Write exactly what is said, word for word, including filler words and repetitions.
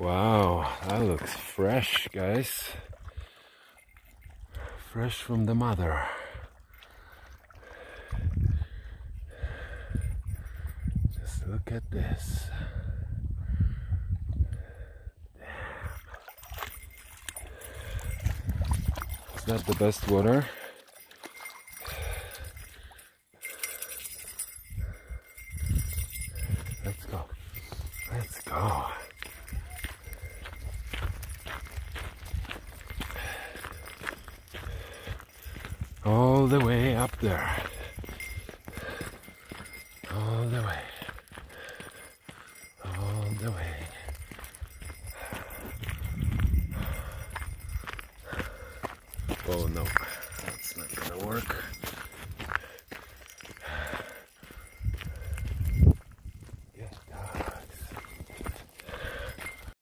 Wow, that looks fresh, guys. Fresh from the mother. Just look at this. Is that the best water? Let's go. Let's go. All the way up there. All the way. All the way. Oh no, that's not gonna work.